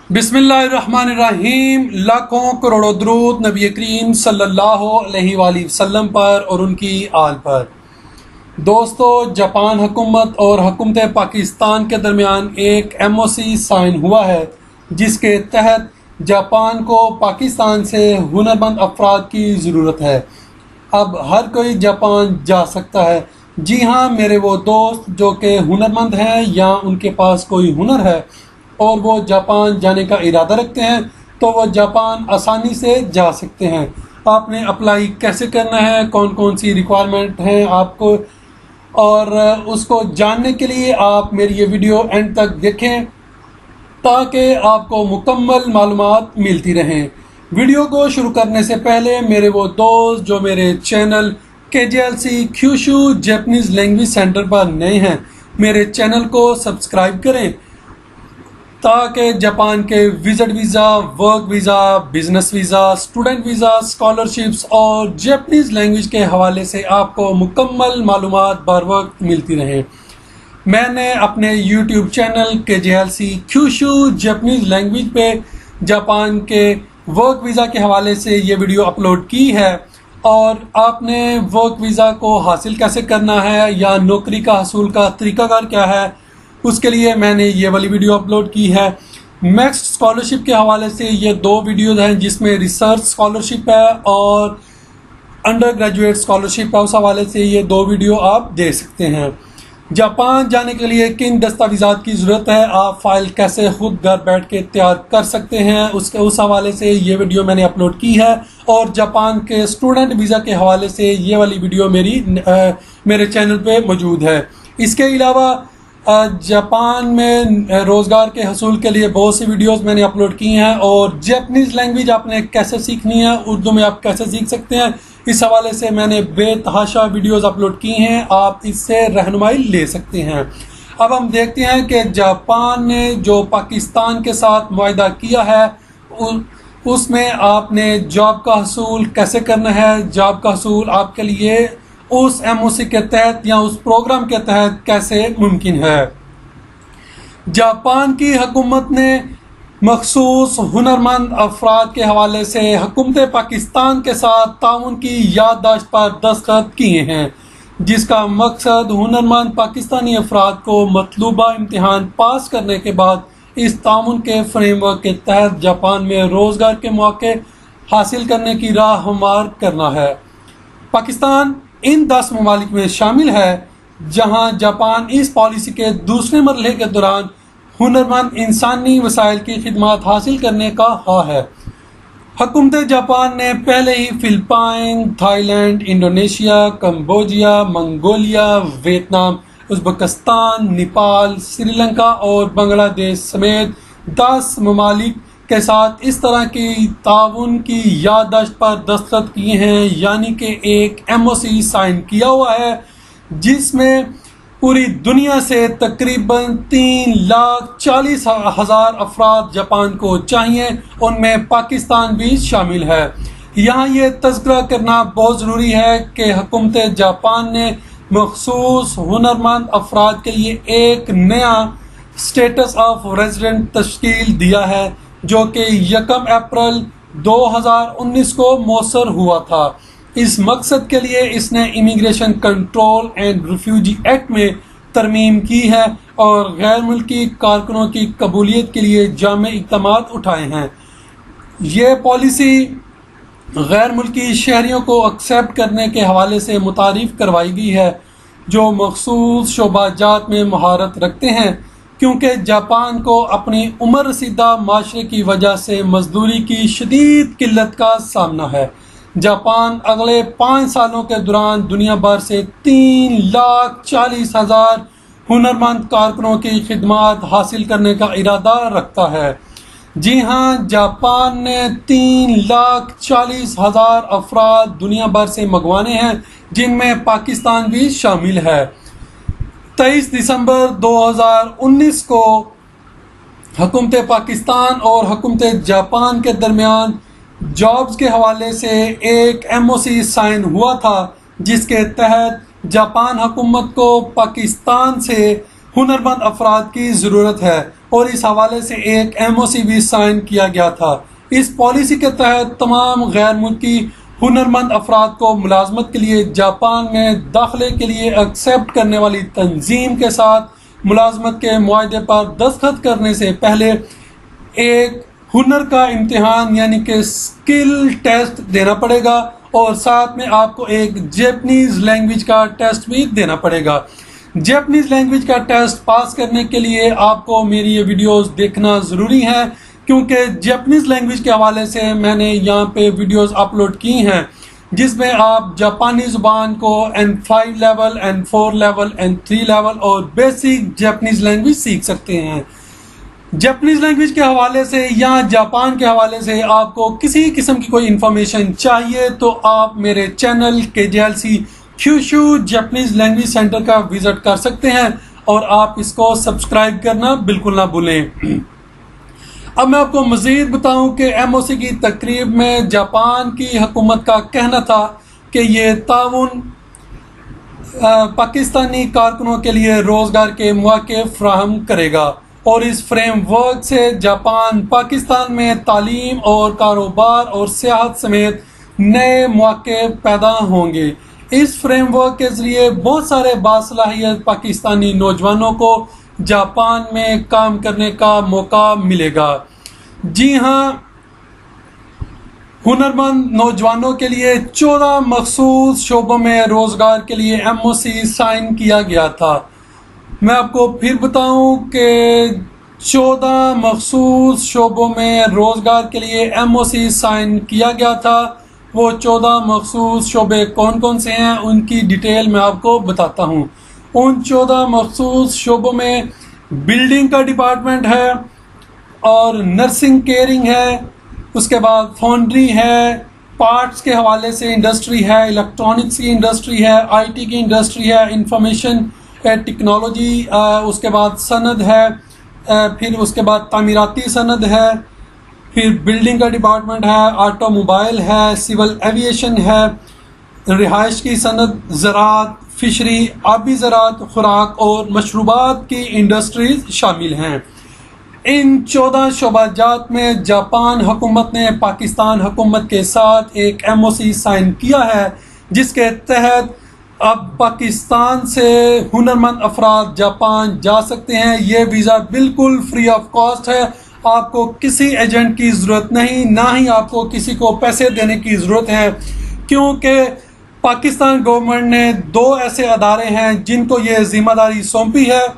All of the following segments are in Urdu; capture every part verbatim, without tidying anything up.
बिस्मिल्लाहिर्रहमानिर्रहीम। लाखों करोड़ों दरूद नबी करीम सल्लल्लाहु अलैहि वसल्लम पर और उनकी आल पर। दोस्तों, जापान हुकूमत और हुकूमत पाकिस्तान के दरमियान एक एम ओ सी साइन हुआ है, जिसके तहत जापान को पाकिस्तान से हुनरमंद अफराद की ज़रूरत है। अब हर कोई जापान जा सकता है। जी हाँ, मेरे वो दोस्त जो कि हुनरमंद हैं या उनके पास कोई हुनर है और वो जापान जाने का इरादा रखते हैं, तो वो जापान आसानी से जा सकते हैं। आपने अप्लाई कैसे करना है, कौन कौन सी रिक्वायरमेंट हैं आपको, और उसको जानने के लिए आप मेरी ये वीडियो एंड तक देखें ताकि आपको मुकम्मल मालूमात मिलती रहें। वीडियो को शुरू करने से पहले मेरे वो दोस्त जो मेरे चैनल के J L C Kyushu Japanese language centre पर नए हैं, मेरे चैनल को सब्सक्राइब करें ताकि जापान के visit visa, work visa, business visa, student visa, scholarships और जापानीज़ लैंग्वेज के हवाले से आपको मुकम्मल मालूमात बर वक्त मिलती रहें। मैंने अपने यूट्यूब चैनल के J L C Kyushu Japanese language पे जापान के वर्क वीज़ा के हवाले से ये वीडियो अपलोड की है, और आपने वर्क वीज़ा को हासिल कैसे करना है या नौकरी का हसूल का तरीकाकार क्या है, उसके लिए मैंने ये वाली वीडियो अपलोड की है। नेक्स्ट स्कॉलरशिप के हवाले से ये दो वीडियोज़ हैं, जिसमें रिसर्च स्कॉलरशिप है और अंडर ग्रेजुएट स्कॉलरशिप है। उस हवाले से ये दो वीडियो आप देख सकते हैं। जापान जाने के लिए किन दस्तावेज़ात की ज़रूरत है, आप फाइल कैसे खुद घर बैठ के तैयार कर सकते हैं, उसके उस हवाले से ये वीडियो मैंने अपलोड की है। और जापान के स्टूडेंट वीज़ा के हवाले से ये वाली वीडियो मेरी आ, मेरे चैनल पे मौजूद है। इसके अलावा जापान में रोज़गार के हसूल के लिए बहुत सी वीडियोस मैंने अपलोड की हैं, और जापानीज़ लैंग्वेज आपने कैसे सीखनी है, उर्दू में आप कैसे सीख सकते हैं, इस हवाले से मैंने बेतहाशा वीडियोस अपलोड की हैं। आप इससे रहनुमाई ले सकते हैं। अब हम देखते हैं कि जापान ने जो पाकिस्तान के साथ मुआहदा किया है उसमें आपने जॉब का हसूल कैसे करना है, जॉब का हसूल आपके लिए उस एम ओ सी के तहत या उस प्रोग्राम के तहत कैसे मुमकिन है। जापान की हुकूमत ने मखसूस हुनरमंद अफराद के हवाले से हुकूमत पाकिस्तान के साथ ताउन की याददाश्त पर दस्तखत किए हैं, जिसका मकसद हुनरमंद पाकिस्तानी अफराद को मतलूबा इम्तिहान पास करने के बाद इस ताउन के फ्रेमवर्क के तहत जापान में रोज़गार के मौके हासिल करने की राह हमवार करना है। पाकिस्तान इन दस ममालिक में शामिल है जहां जापान इस पॉलिसी के दूसरे मरहले के दौरान हुनरमंद इंसानी वसाइल की खिदमत हासिल करने का ख्वाह है। हुकूमत जापान ने पहले ही Philippine, Thailand, Indonesia, Cambodia, Mongolia, Vietnam, Uzbekistan, Nepal, Sri Lanka और बांग्लादेश समेत दस ममालिक के साथ इस तरह की ताउन की याददाश्त पर दस्तखत किए हैं, यानी कि एक एम ओ सी साइन किया हुआ है, जिसमें पूरी दुनिया से तकरीबन तीन लाख चालीस हजार अफराद जापान को चाहिए, उनमें पाकिस्तान भी शामिल है। यहाँ ये तज़किरा करना बहुत ज़रूरी है कि हुकूमत जापान ने मखसूस हुनरमंद अफराद के लिए एक नया स्टेटस ऑफ रेजिडेंट तश्कील दिया है, जो कि यकम अप्रैल दो हज़ार उन्नीस को मौसर हुआ था। इस मकसद के लिए इसने immigration control and refugee act में तरमीम की है और गैर मुल्की कारकुनों की कबूलियत के लिए जामे इक़दामात उठाए हैं। ये पॉलिसी गैर मुल्की शहरियों को एक्सेप्ट करने के हवाले से मुतारिफ करवाई गई है, जो मखसूस शोबाजात में महारत रखते हैं, क्योंकि जापान को अपनी उम्र रसीदा माशरे की वजह से मजदूरी की शदीद किल्लत का सामना है। जापान अगले पाँच सालों के दौरान दुनिया भर से तीन लाख चालीस हजार हुनरमंद कारकुनों की खिदमत हासिल करने का इरादा रखता है। जी हाँ, जापान ने तीन लाख चालीस हजार अफराद दुनिया भर से मंगवाने हैं, जिनमें पाकिस्तान भी शामिल है। तेईस दिसंबर दो हज़ार उन्नीस को हुकूमत पाकिस्तान और हुकूमत जापान के दरमियान जॉब्स के हवाले से एक एम ओ सी साइन हुआ था, जिसके तहत जापान हुकूमत को पाकिस्तान से ہنرمند افراد کی ضرورت ہے اور اس حوالے سے ایک ایم او سی بھی سائن کیا گیا تھا۔ اس پالیسی کے تحت تمام غیر ملکی ہنرمند افراد کو ملازمت کے لیے جاپان میں داخلے کے لیے ایکسیپٹ کرنے والی تنظیم کے ساتھ ملازمت کے معاہدے پر دستخط کرنے سے پہلے ایک ہنر کا امتحان یعنی کہ اسکل ٹیسٹ دینا پڑے گا اور ساتھ میں آپ کو ایک جیپنیز لینگویج کا ٹیسٹ بھی دینا پڑے گا۔ جیپنیز لینگویج کا ٹیسٹ پاس کرنے کے لیے آپ کو میری یہ ویڈیوز دیکھنا ضروری ہے، کیونکہ جیپنیز لینگویج کے حوالے سے میں نے یہاں پہ ویڈیوز اپلوڈ کی ہیں جس میں آپ جاپانی زبان کو N five level, N four level, N three level اور بیسک جاپنیز لینگویج سیکھ سکتے ہیں۔ جاپنیز لینگویج کے حوالے سے یا جاپان کے حوالے سے آپ کو کسی قسم کی کوئی انفارمیشن چاہیے تو آپ میرے چینل کے J L C Kyushu Japanese language centre کا وزٹ کر سکتے ہیں اور آپ اس کو سبسکرائب کرنا بالکل نہ بھولیں۔ اب میں آپ کو مزید بتاؤں کہ ایم او سی کی تقریب میں جاپان کی حکومت کا کہنا تھا کہ یہ تعاون پاکستانی کارکنوں کے لیے روزگار کے مواقع فراہم کرے گا اور اس فریم ورک سے جاپان پاکستان میں تعلیم اور کاروبار اور سیاحت سمیت نئے مواقع پیدا ہوں گے۔ اس فریم ورک کے ذریعے بہت سارے باصلاحیت پاکستانی نوجوانوں کو جاپان میں کام کرنے کا موقع ملے گا۔ جی ہاں، ہنرمند نوجوانوں کے لیے چودہ مخصوص شعبوں میں روزگار کے لیے ایم او سی سائن کیا گیا تھا۔ میں آپ کو پھر بتاؤں کہ چودہ مخصوص شعبوں میں روزگار کے لیے ایم او سی سائن کیا گیا تھا۔ وہ چودہ مخصوص شعبے کون کون سے ہیں ان کی ڈیٹیل میں آپ کو بتاتا ہوں۔ ان چودہ مخصوص شعبوں میں بلڈنگ کا ڈپارٹمنٹ ہے اور نرسنگ کیئرنگ ہے، اس کے بعد فاؤنڈری ہے، پارٹس کے حوالے سے انڈسٹری ہے، الیکٹرانکس کی انڈسٹری ہے، آئی ٹی کی انڈسٹری ہے، انفارمیشن ٹیکنالوجی، اس کے بعد صنعت ہے، پھر اس کے بعد تعمیراتی صنعت ہے، پھر بلڈنگ کا ڈپارٹمنٹ ہے، آٹو موبائل ہے، سول ایویشن ہے، رہائش کی صنعت، زراعت، فشری، آبی زراعت، خوراک اور مشروبات کی انڈسٹریز شامل ہیں۔ ان چودہ شعبہ جات میں جاپان حکومت نے پاکستان حکومت کے ساتھ ایک ایم او سی سائن کیا ہے جس کے تحت اب پاکستان سے ہنرمند افراد جاپان جا سکتے ہیں۔ یہ ویزا بالکل فری آف کاسٹ ہے، آپ کو کسی ایجنٹ کی ضرورت نہیں، نہ ہی آپ کو کسی کو پیسے دینے کی ضرورت ہے، کیونکہ پاکستان گورنمنٹ نے دو ایسے ادارے ہیں جن کو یہ ذمہ داری سونپی ہے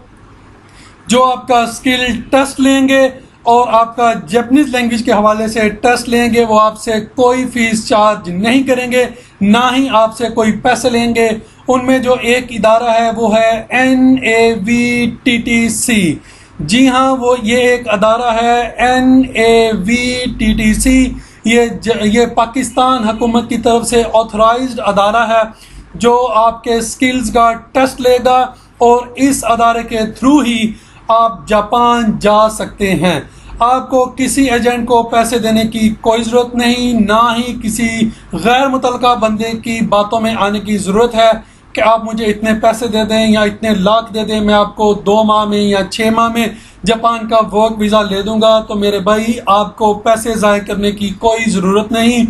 جو آپ کا اسکل ٹیسٹ لیں گے اور آپ کا جاپنیز لینگویج کے حوالے سے ٹیسٹ لیں گے۔ وہ آپ سے کوئی فیس چارج نہیں کریں گے، نہ ہی آپ سے کوئی پیسے لیں گے۔ ان میں جو ایک ادارہ ہے وہ ہے N A V T T C. جی ہاں، وہ یہ ایک ادارہ ہے N A V T T C. یہ یہ پاکستان حکومت کی طرف سے آتھورائزڈ ادارہ ہے جو آپ کے اسکلز کا ٹیسٹ لے گا اور اس ادارے کے تھرو ہی آپ جاپان جا سکتے ہیں۔ آپ کو کسی ایجنٹ کو پیسے دینے کی کوئی ضرورت نہیں، نہ ہی کسی غیر متعلقہ بندے کی باتوں میں آنے کی ضرورت ہے کہ آپ مجھے اتنے پیسے دے دیں یا اتنے لاکھ دے دیں، میں آپ کو دو ماہ میں یا چھ ماہ میں جاپان کا ورک ویزا لے دوں گا۔ تو میرے بھائی، آپ کو پیسے ضائع کرنے کی کوئی ضرورت نہیں۔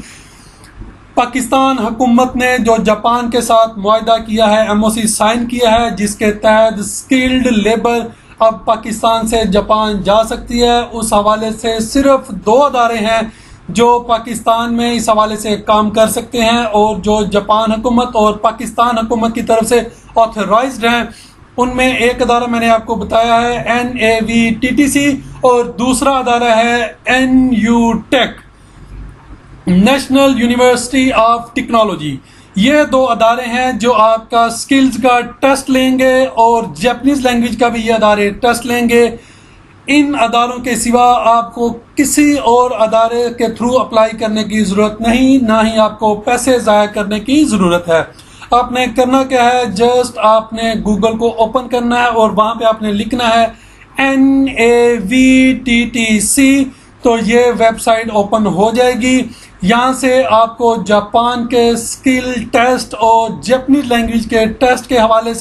پاکستان حکومت نے جو جاپان کے ساتھ معاہدہ کیا ہے، ایم او سی سائن کیا ہے، جس کے تحت اسکلڈ لیبر اب پاکستان سے جاپان جا سکتی ہے، اس حوالے سے صرف دو ادارے ہیں جو پاکستان میں اس حوالے سے کام کر سکتے ہیں اور جو جاپان حکومت اور پاکستان حکومت کی طرف سے آتھورائزڈ ہیں۔ ان میں ایک ادارہ میں نے آپ کو بتایا ہے N A V T T C اور دوسرا ادارہ ہے N U tech, national university of technology. یہ دو ادارے ہیں جو آپ کا سکلز کا ٹیسٹ لیں گے اور جاپنیز لینگویج کا بھی یہ ادارے ٹیسٹ لیں گے۔ ان اداروں کے سوا آپ کو کسی اور ادارے کے تھرو اپلائی کرنے کی ضرورت نہیں، نہ ہی آپ کو پیسے ضائع کرنے کی ضرورت ہے۔ آپ نے کرنا کیا ہے، جسٹ آپ نے گوگل کو اوپن کرنا ہے اور وہاں پہ آپ نے لکھنا ہے N A V T T C, تو یہ ویب سائٹ اوپن ہو جائے گی۔ یہاں سے آپ کو جاپان کے اسکل ٹیسٹ اور جاپنیز لینگویج کے ٹیسٹ کے حوالے سے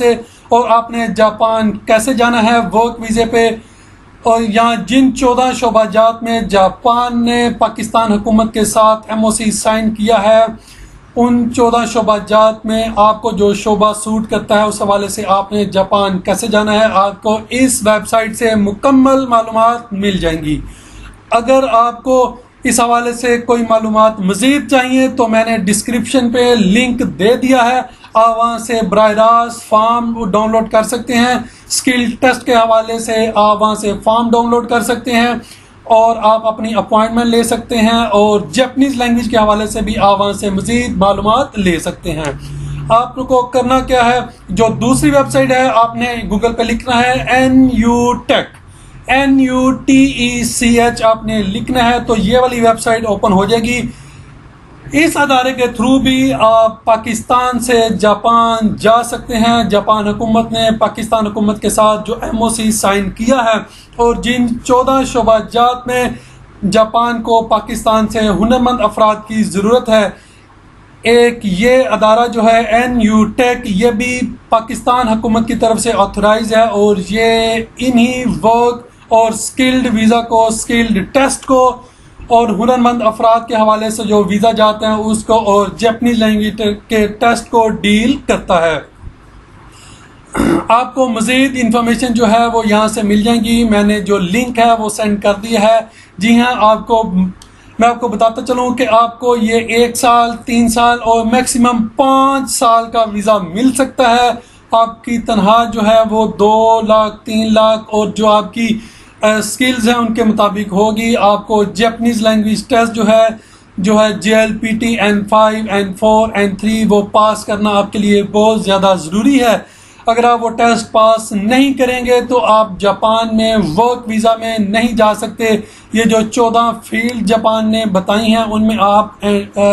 اور آپ نے جاپان کیسے جانا ہے ورک ویزے پہ، اور یہاں جن چودہ شعبہ جات میں جاپان نے پاکستان حکومت کے ساتھ ایم او سی سائن کیا ہے، ان چودہ شعبہ جات میں آپ کو جو شعبہ سوٹ کرتا ہے اس حوالے سے آپ نے جاپان کیسے جانا ہے آپ کو اس ویب سائٹ سے مکمل معلومات مل جائیں گی۔ اگر آپ کو اس حوالے سے کوئی معلومات مزید چاہیے تو میں نے ڈسکرپشن پہ لنک دے دیا ہے، آپ وہاں سے براہ راست فارم ڈاؤن لوڈ کر سکتے ہیں۔ اسکل ٹیسٹ کے حوالے سے آپ وہاں سے فارم ڈاؤن لوڈ کر سکتے ہیں اور آپ اپنی اپوائنٹمنٹ لے سکتے ہیں، اور جیپنیز لینگویج کے حوالے سے بھی آپ وہاں سے مزید معلومات لے سکتے ہیں۔ آپ کو کرنا کیا ہے، جو دوسری ویب سائٹ ہے آپ نے گوگل پہ لکھنا ہے N U tech, N U T E C H آپ نے لکھنا ہے، تو یہ والی ویب سائٹ اوپن ہو جائے گی۔ اس ادارے کے تھرو بھی آپ پاکستان سے جاپان جا سکتے ہیں۔ جاپان حکومت نے پاکستان حکومت کے ساتھ جو ایم او سی سائن کیا ہے، اور جن چودہ شعبہ جات میں جاپان کو پاکستان سے ہنرمند افراد کی ضرورت ہے، ایک یہ ادارہ جو ہے این یو ٹیک یہ بھی پاکستان حکومت کی طرف سے آتھورائز ہے، اور یہ انہی ورک اور سکلڈ ویزا کو، سکلڈ ٹیسٹ کو، اور ہنرمند افراد کے حوالے سے جو ویزا جاتے ہیں اس کو، اور جیپنیز لینگویج کے ٹیسٹ کو ڈیل کرتا ہے۔ آپ کو مزید انفارمیشن جو ہے وہ یہاں سے مل جائیں گی، میں نے جو لنک ہے وہ سینڈ کر دی ہے۔ جی ہاں، آپ کو میں آپ کو بتاتا چلوں کہ آپ کو یہ ایک سال، تین سال اور میکسیمم پانچ سال کا ویزا مل سکتا ہے۔ آپ کی تنخواہ جو ہے وہ دو لاکھ تین لاکھ اور جو آپ کی اسکلز ہیں ان کے مطابق ہوگی۔ آپ کو جیپنیز لینگویج ٹیسٹ جو ہے جو ہے J L P T N five N four N three وہ پاس کرنا آپ کے لیے بہت زیادہ ضروری ہے۔ اگر آپ وہ ٹیسٹ پاس نہیں کریں گے تو آپ جاپان میں ورک ویزا میں نہیں جا سکتے۔ یہ جو چودہ فیلڈ جاپان نے بتائی ہیں ان میں آپ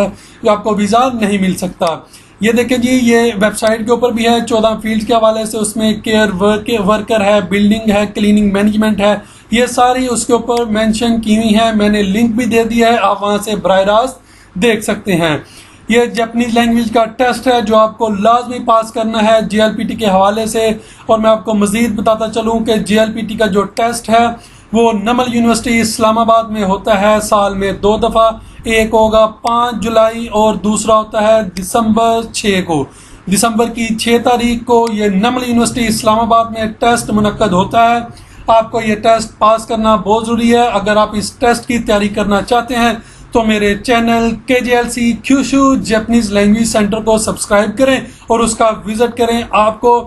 آپ کو ویزا نہیں مل سکتا۔ یہ دیکھیں جی، یہ ویب سائٹ کے اوپر بھی ہے چودہ فیلڈ کے حوالے سے، اس میں کیئر ورکر ہے، بلڈنگ ہے، کلیننگ مینجمنٹ ہے، یہ ساری اس کے اوپر مینشن کی ہوئی ہیں۔ میں نے لنک بھی دے دیا ہے، آپ وہاں سے براہ راست دیکھ سکتے ہیں۔ یہ جاپنیز لینگویج کا ٹیسٹ ہے جو آپ کو لازمی پاس کرنا ہے جے ایل پی ٹی کے حوالے سے، اور میں آپ کو مزید بتاتا چلوں کہ جے ایل پی ٹی کا جو ٹیسٹ ہے وہ نمل یونیورسٹی اسلام آباد میں ہوتا ہے سال میں دو دفعہ، ایک ہوگا پانچ جولائی اور دوسرا ہوتا ہے دسمبر چھ کو۔ دسمبر کی چھ تاریخ کو یہ نمل یونیورسٹی اسلام آباد میں ٹیسٹ منعقد ہوتا ہے۔ آپ کو یہ ٹیسٹ پاس کرنا بہت ضروری ہے۔ اگر آپ اس ٹیسٹ کی تیاری کرنا چاہتے ہیں تو میرے چینل کے J L C Kyushu Japanese language centre کو سبسکرائب کریں اور اس کا وزٹ کریں۔ آپ کو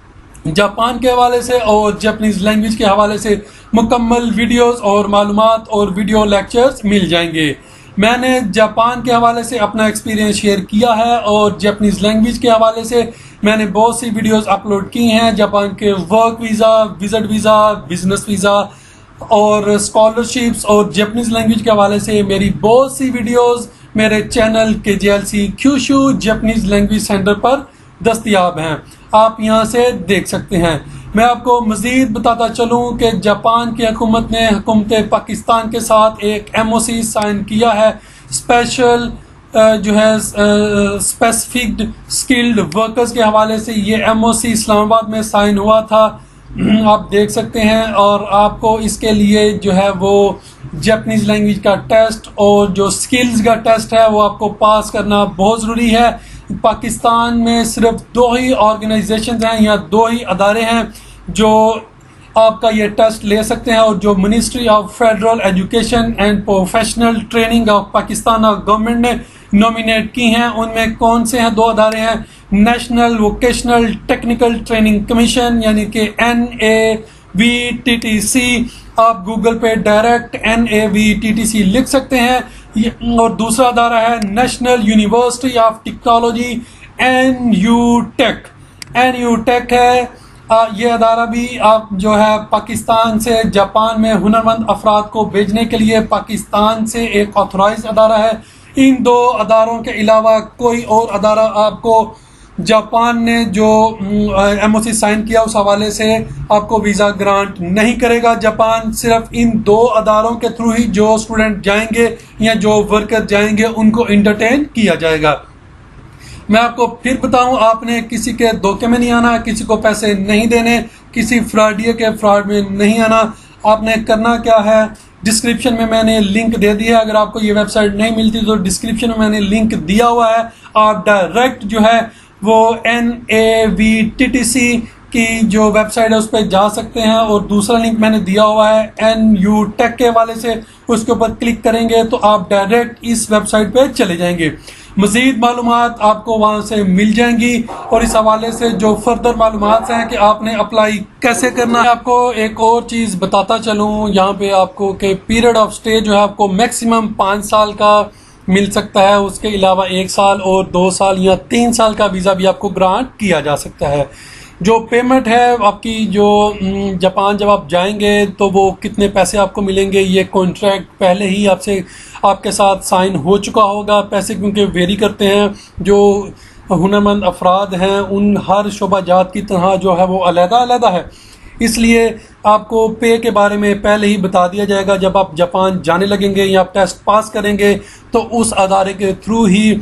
جاپان کے حوالے سے اور جاپنیز لینگویج کے حوالے سے مکمل ویڈیوز اور معلومات اور ویڈیو لیکچرز مل جائیں گے۔ میں نے جاپان کے حوالے سے اپنا ایکسپیرینس شیئر کیا ہے، اور جاپنیز لینگویج کے حوالے سے میں نے بہت سی ویڈیوز اپلوڈ کی ہیں۔ جاپان کے work visa, visit visa, business visa اور اسکالرشپس اور جاپنیز لینگویج کے حوالے سے میری بہت سی ویڈیوز میرے چینل کے J L C Kyushu Japanese language centre پر دستیاب ہیں، آپ یہاں سے دیکھ سکتے ہیں۔ میں آپ کو مزید بتاتا چلوں کہ جاپان کی حکومت نے حکومت پاکستان کے ساتھ ایک ایم او سی سائن کیا ہے، اسپیشل جو ہے اسپیسیفکڈ اسکلڈ ورکرز کے حوالے سے۔ یہ ایم او سی اسلام آباد میں سائن ہوا تھا، آپ دیکھ سکتے ہیں، اور آپ کو اس کے لیے جو ہے وہ جاپنیز لینگویج کا ٹیسٹ اور جو اسکلز کا ٹیسٹ ہے وہ آپ کو پاس کرنا بہت ضروری ہے۔ پاکستان میں صرف دو ہی آرگنائزیشنز ہیں یا دو ہی ادارے ہیں جو آپ کا یہ ٹیسٹ لے سکتے ہیں، اور جو ministry of federal education and professional training of Pakistan government نے نومینیٹ کی ہیں۔ ان میں کون سے ہیں؟ دو ادارے ہیں، national vocational technical training commission یعنی کہ N A V T T C, آپ گوگل پہ direct N A V T T C لکھ سکتے ہیں، اور دوسرا ادارہ ہے national university of technology N U tech, N U tech ہے یہ ادارہ بھی آپ جو ہے پاکستان سے جاپان میں ہنرمند افراد کو بھیجنے کے لیے پاکستان سے ایک آتھورائز ادارہ ہے۔ ان دو اداروں کے علاوہ کوئی اور ادارہ آپ کو جاپان نے جو ایم او سی سائن کیا اس حوالے سے آپ کو ویزا گرانٹ نہیں کرے گا۔ جاپان صرف ان دو اداروں کے تھرو ہی جو اسٹوڈنٹ جائیں گے یا جو ورکر جائیں گے ان کو انٹرٹین کیا جائے گا۔ मैं आपको फिर बताऊं, आपने किसी के धोखे में नहीं आना, किसी को पैसे नहीं देने, किसी फ्रॉडिया के फ्रॉड में नहीं आना। आपने करना क्या है, डिस्क्रिप्शन में मैंने लिंक दे दिया है। अगर आपको ये वेबसाइट नहीं मिलती तो डिस्क्रिप्शन में मैंने लिंक दिया हुआ है। आप डायरेक्ट जो है वो N A V T T C की जो वेबसाइट है उस पर जा सकते हैं, और दूसरा लिंक मैंने दिया हुआ है एन यू टेक के हवाले से, उसके ऊपर क्लिक करेंगे तो आप डायरेक्ट इस वेबसाइट पे चले जाएंगे। मजीद मालूमात आपको वहां से मिल जाएंगी, और इस हवाले से जो फर्दर मालूमात हैं कि आपने अप्लाई कैसे करना है। आपको एक और चीज़ बताता चलूँ यहाँ पे आपको कि पीरियड ऑफ स्टे जो है आपको मैक्सिमम पाँच साल का मिल सकता है, उसके अलावा एक साल और दो साल या तीन साल का वीज़ा भी आपको ग्रांट किया जा सकता है। जो पेमेंट है आपकी, जो जापान जब आप जाएंगे तो वो कितने पैसे आपको मिलेंगे, ये कॉन्ट्रैक्ट पहले ही आपसे आपके साथ साइन हो चुका होगा। पैसे क्योंकि वेरी करते हैं, जो हुनरमंद अफराद हैं उन हर शोबा जात की तरह जो है वो अलग अलग है, इसलिए आपको पे के बारे में पहले ही बता दिया जाएगा। जब आप जापान जाने लगेंगे या आप टेस्ट पास करेंगे तो उस अदारे के थ्रू ही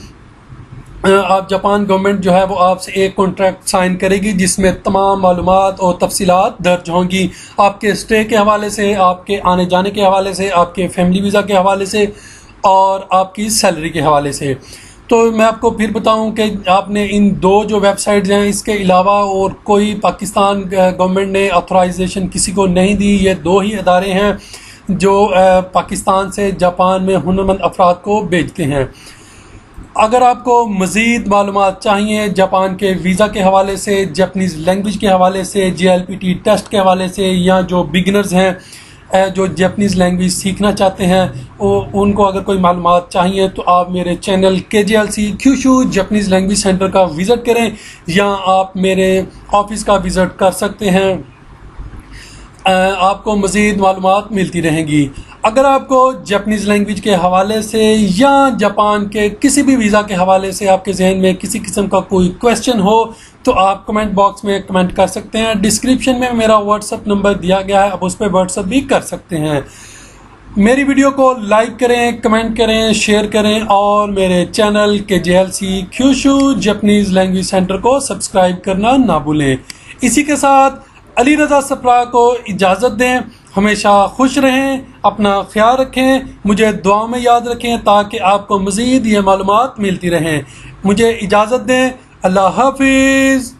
आप जापान गवर्नमेंट जो है वो आपसे एक कॉन्ट्रैक्ट साइन करेगी, जिसमें तमाम मालूमात और तफसीलात दर्ज होंगी, आपके स्टे के हवाले से, आपके आने जाने के हवाले से, आपके फैमिली वीज़ा के हवाले से और आपकी सैलरी के हवाले से। तो मैं आपको फिर बताऊं कि आपने इन दो जो वेबसाइट्स हैं, इसके अलावा और कोई पाकिस्तान गवर्नमेंट ने ऑथराइजेशन किसी को नहीं दी। ये दो ही अदारे हैं जो पाकिस्तान से जापान में हुनरमंद अफराद को भेजते हैं। अगर आपको मज़ीद मालूमात चाहिए जापान के वीज़ा के हवाले से, जापानीज़ लैंग्वेज के हवाले से, J L P T test के हवाले से, या जो बिगिनर्स हैं जो जापानीज़ लैंग्वेज सीखना चाहते हैं वो उनको अगर कोई मालूमात चाहिए तो आप मेरे चैनल के J L C Kyushu Japanese language centre का विज़िट करें, या आप मेरे ऑफिस का विज़िट कर सकते हैं। आपको मज़ीद मालूमात मिलती रहेंगी। अगर आपको जापानीज़ लैंग्वेज के हवाले से या जापान के किसी भी वीज़ा के हवाले से आपके जहन में किसी किस्म का कोई क्वेश्चन हो तो आप कमेंट बॉक्स में कमेंट कर सकते हैं। डिस्क्रिप्शन में मेरा व्हाट्सअप नंबर दिया गया है, आप उस पर व्हाट्सअप भी कर सकते हैं। मेरी वीडियो को लाइक करें, कमेंट करें, शेयर करें, और मेरे चैनल के J L C Kyushu Japanese language centre को सब्सक्राइब करना ना भूलें। इसी के साथ अली रज़ा सप्रा को इजाज़त दें। हमेशा खुश रहें, अपना ख्याल रखें, मुझे दुआ में याद रखें ताकि आपको मज़ीद ये मालूमात मिलती रहें। मुझे इजाज़त दें। अल्लाह हाफिज़।